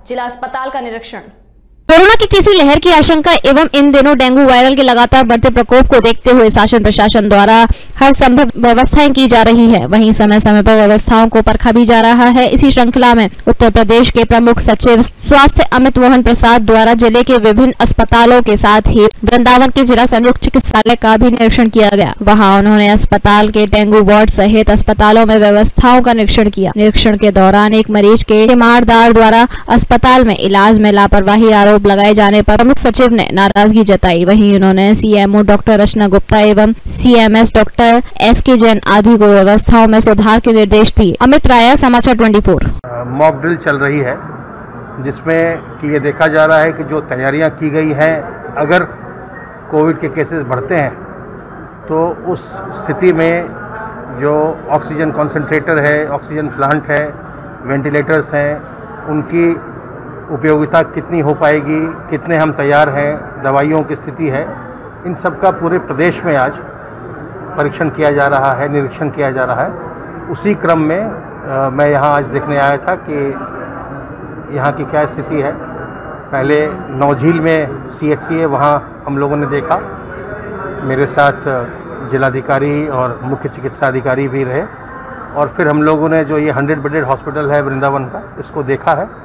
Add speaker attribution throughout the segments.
Speaker 1: जिला अस्पताल का निरीक्षण।
Speaker 2: कोरोना की तीसरी लहर की आशंका एवं इन दिनों डेंगू वायरल के लगातार बढ़ते प्रकोप को देखते हुए शासन प्रशासन द्वारा हर संभव व्यवस्थाएं की जा रही है। वहीं समय समय पर व्यवस्थाओं को परखा भी जा रहा है। इसी श्रृंखला में उत्तर प्रदेश के प्रमुख सचिव स्वास्थ्य अमित मोहन प्रसाद द्वारा जिले के विभिन्न अस्पतालों के साथ ही वृंदावन के जिला संयुक्त चिकित्सालय का भी निरीक्षण किया गया। वहाँ उन्होंने अस्पताल के डेंगू वार्ड सहित अस्पतालों में व्यवस्थाओं का निरीक्षण किया। निरीक्षण के दौरान एक मरीज के तीमारदार द्वारा अस्पताल में इलाज में लापरवाही आरोप लगाए जाने पर प्रमुख सचिव ने नाराजगी जताई। वहीं उन्होंने सीएमओ डॉक्टर रचना गुप्ता एवं सीएमएस डॉक्टर एसके जैन आदि को व्यवस्थाओं में सुधार के निर्देश दिए। अमित राय, समाचार 24।
Speaker 3: मॉक ड्रिल चल रही है जिसमें कि ये देखा जा रहा है कि जो तैयारियां की गई हैं, अगर कोविड के केसेस बढ़ते हैं तो उस स्थिति में जो ऑक्सीजन कॉन्सेंट्रेटर है, ऑक्सीजन प्लांट है, वेंटिलेटर्स हैं, उनकी उपयोगिता कितनी हो पाएगी, कितने हम तैयार हैं, दवाइयों की स्थिति है, इन सब का पूरे प्रदेश में आज परीक्षण किया जा रहा है, निरीक्षण किया जा रहा है। उसी क्रम में मैं यहाँ आज देखने आया था कि यहाँ की क्या स्थिति है। पहले नौझील में CHC है, वहाँ हम लोगों ने देखा, मेरे साथ जिलाधिकारी और मुख्य चिकित्सा अधिकारी भी रहे, और फिर हम लोगों ने जो ये 100 बेडेड हॉस्पिटल है वृंदावन का, इसको देखा है।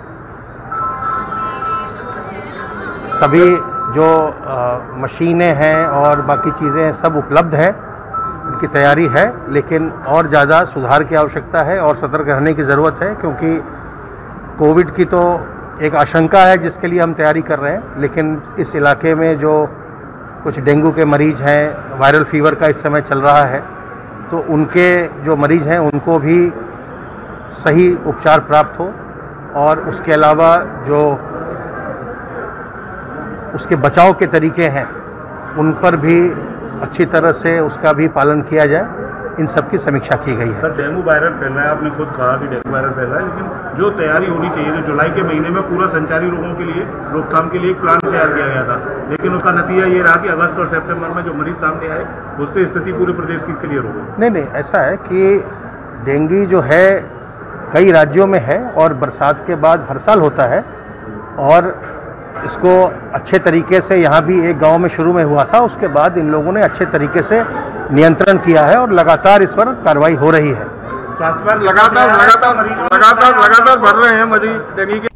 Speaker 3: सभी जो मशीनें हैं और बाकी चीज़ें हैं सब उपलब्ध हैं, उनकी तैयारी है, लेकिन और ज़्यादा सुधार की आवश्यकता है और सतर्क रहने की ज़रूरत है, क्योंकि कोविड की तो एक आशंका है जिसके लिए हम तैयारी कर रहे हैं, लेकिन इस इलाके में जो कुछ डेंगू के मरीज़ हैं, वायरल फीवर का इस समय चल रहा है, तो उनके जो मरीज़ हैं उनको भी सही उपचार प्राप्त हो, और उसके अलावा जो उसके बचाव के तरीके हैं उन पर भी अच्छी तरह से उसका भी पालन किया जाए, इन सब की समीक्षा की गई है।
Speaker 4: सर, डेंगू वायरल फैल रहा है, आपने खुद कहा कि डेंगू वायरल फैल रहा है, लेकिन जो तैयारी होनी चाहिए, जो जुलाई के महीने में पूरा संचारी रोगों के लिए रोकथाम के लिए एक प्लान तैयार किया गया था, लेकिन उसका नतीजा ये रहा कि अगस्त और सितंबर में जो मरीज सामने आए उससे स्थिति पूरे प्रदेश की क्लियर हो गई।
Speaker 3: नहीं, ऐसा है कि डेंगू जो है कई राज्यों में है और बरसात के बाद हर साल होता है, और इसको अच्छे तरीके से यहाँ भी एक गांव में शुरू में हुआ था, उसके बाद इन लोगों ने अच्छे तरीके से नियंत्रण किया है और लगातार इस पर कार्रवाई हो रही है।
Speaker 4: स्वास्थ्य लगातार बढ़ रहे हैं मरीज डेंगू